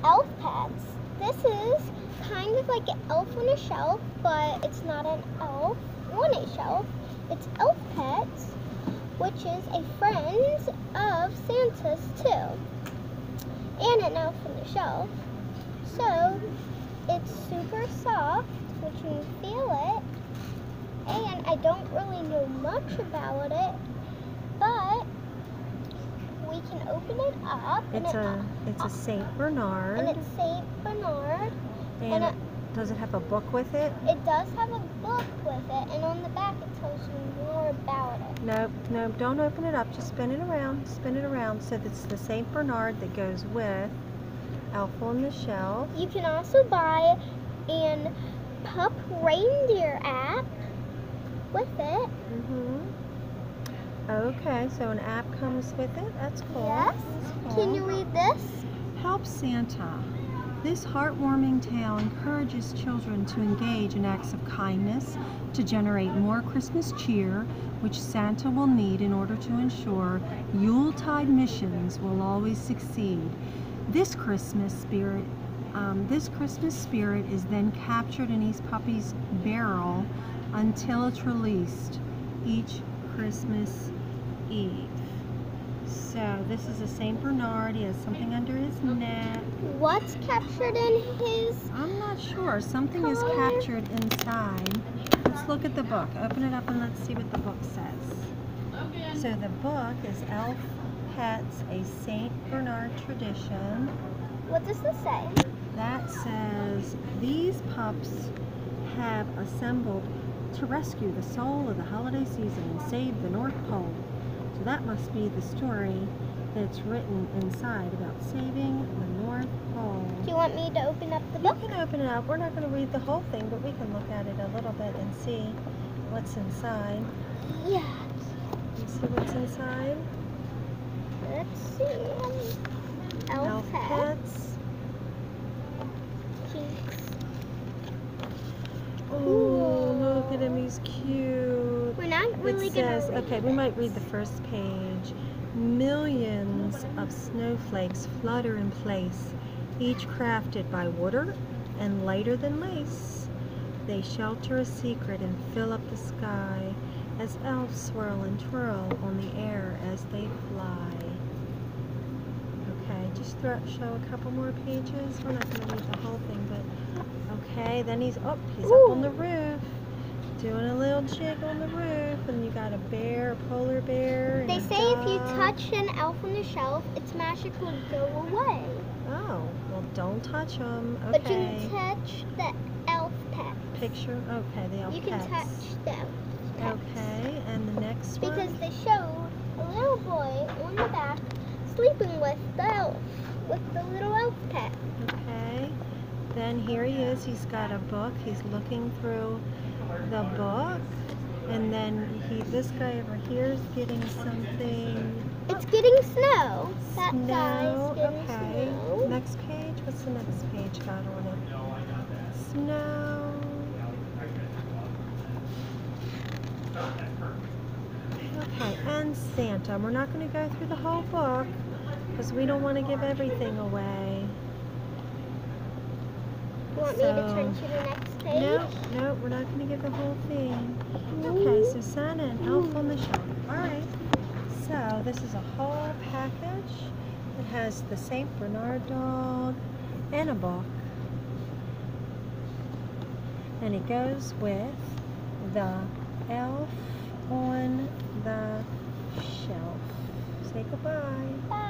elf pets. This is kind of like an elf on a shelf, but it's not an elf on a shelf. It's Elf Pets, which is a friend of Santa's too, and an elf on the shelf. So it's super soft, which you can feel it, and I don't really know much about it, but we can open it up. It's a Saint Bernard. And it's Saint Bernard. And does it have a book with it? It does have a book with it, and on the back it tells you more about it. Nope, don't open it up. Just spin it around. Spin it around. So it's the Saint Bernard that goes with Elf on the Shelf. You can also buy an Pup Reindeer app with it. Okay, so an app comes with it. That's cool. Yes. That's cool. Can you read this? Help Santa. This heartwarming tale encourages children to engage in acts of kindness to generate more Christmas cheer, which Santa will need in order to ensure Yuletide missions will always succeed. This Christmas spirit is then captured in each puppy's barrel until it's released each Christmas Eve. So this is a Saint Bernard. He has something under his neck. What's captured in his? I'm not sure. Something is captured inside. Let's look at the book. Open it up and let's see what the book says. So the book is Elf Pets, a Saint Bernard tradition. What does this say? That says, these pups have assembled to rescue the soul of the holiday season and save the North Pole. So that must be the story that's written inside about saving the North Pole. Do you want me to open up the book? You can open it up. We're not going to read the whole thing, but we can look at it a little bit and see what's inside. Yes. You see what's inside? Let's see. Elf Pets. Cheeks. Oh, look at him. He's cute. We're not really It says, gonna read okay, we might read the first page. Millions of snowflakes flutter in place, each crafted by water and lighter than lace. They shelter a secret and fill up the sky as elves swirl and twirl on the air as they fly. Okay, just show a couple more pages. We're not going to read the whole thing, but okay, then he's up on the roof. Doing a little jig on the roof, and you got a bear, a polar bear, and They a say dog. if you touch an elf on the shelf, its magic will go away. Oh, well, don't touch them. Okay. But you can touch the elf pet. Picture. Okay, the elf You can pets. touch the elf pets. Okay, and the next one. Because they showed a little boy on the back sleeping with the elf, with the little elf pet. Okay. Then here he is. He's got a book. He's looking through the book, and then this guy over here is getting something. It's getting snow. That Snow. guy's getting Okay. snow. Next page. What's the next page got on it? Snow. Okay, and Santa. We're not going to go through the whole book because we don't want to give everything away. You want me to turn to the next page? No, we're not going to give the whole thing. Okay, so Santa and Elf on the Shelf. Alright, so this is a whole package. It has the Saint Bernard dog and a book. And it goes with the Elf on the Shelf. Say goodbye. Bye.